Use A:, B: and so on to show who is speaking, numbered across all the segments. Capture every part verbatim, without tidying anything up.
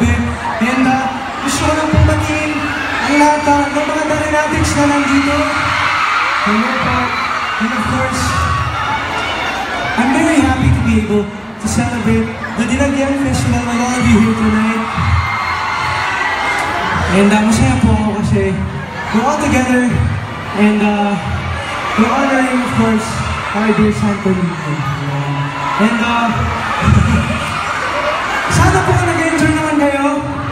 A: gabi. And uh, gusto ko lang pong batiin ang lahat uh, ng mga Darinatics na nandito. Hello po. And of course, I'm very happy to be able to celebrate the Dinagyang Festival with all of you here tonight. And uh, masaya po ako kasi we're all together and uh, we're honoring, of course, our dear Santo Niño. And uh, sana po nag-enjoy naman kayo.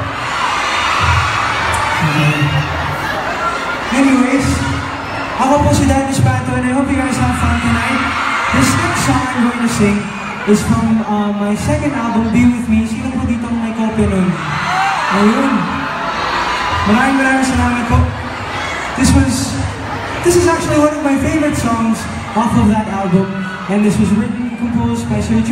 A: Anyways, ako po si Danny Espanto and I hope you guys have fun tonight. This next song I'm going to sing is from uh, my second album, Be With Me. Sino po dito may kopya nun? Ayun. Maraming maraming salamat po. This was, this is actually one of my favorite songs off of that album. And this was written and composed by Sir